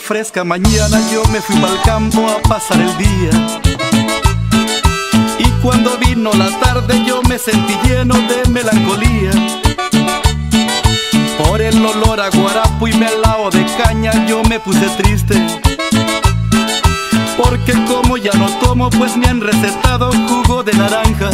fresca mañana yo me fui pa'l campo a pasar el día. Y cuando vino la tarde yo me sentí lleno de melancolía. Por el olor a guarapo y melao de caña yo me puse triste. Porque como ya no tomo, pues me han recetado jugo de naranja.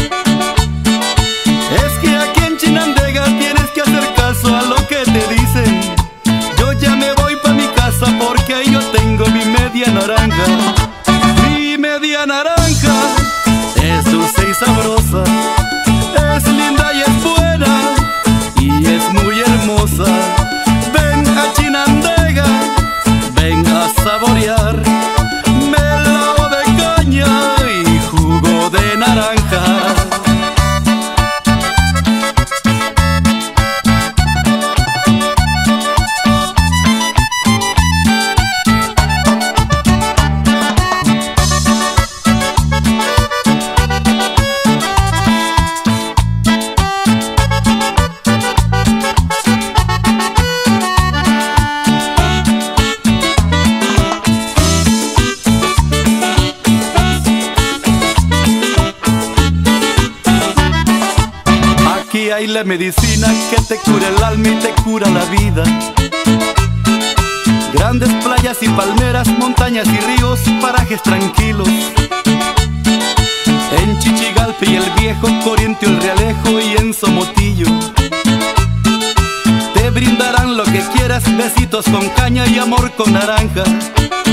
Es que aquí en Chinandega tienes que hacer caso a lo que te dicen. Yo ya me voy pa' mi casa porque ahí yo tengo mi media naranja. Mi media naranja es dulce y sabrosa, es linda y es buena y es muy hermosa. Ven a Chinandega, ven a saborear melao de caña y jugo de naranja. Aquí hay la medicina que te cura el alma y te cura la vida. Grandes playas y palmeras, montañas y ríos, parajes tranquilos. En Chichigalpa y el Viejo, Corriente, el Realejo y en Somotillo te brindarán lo que quieras, besitos con caña y amor con naranja.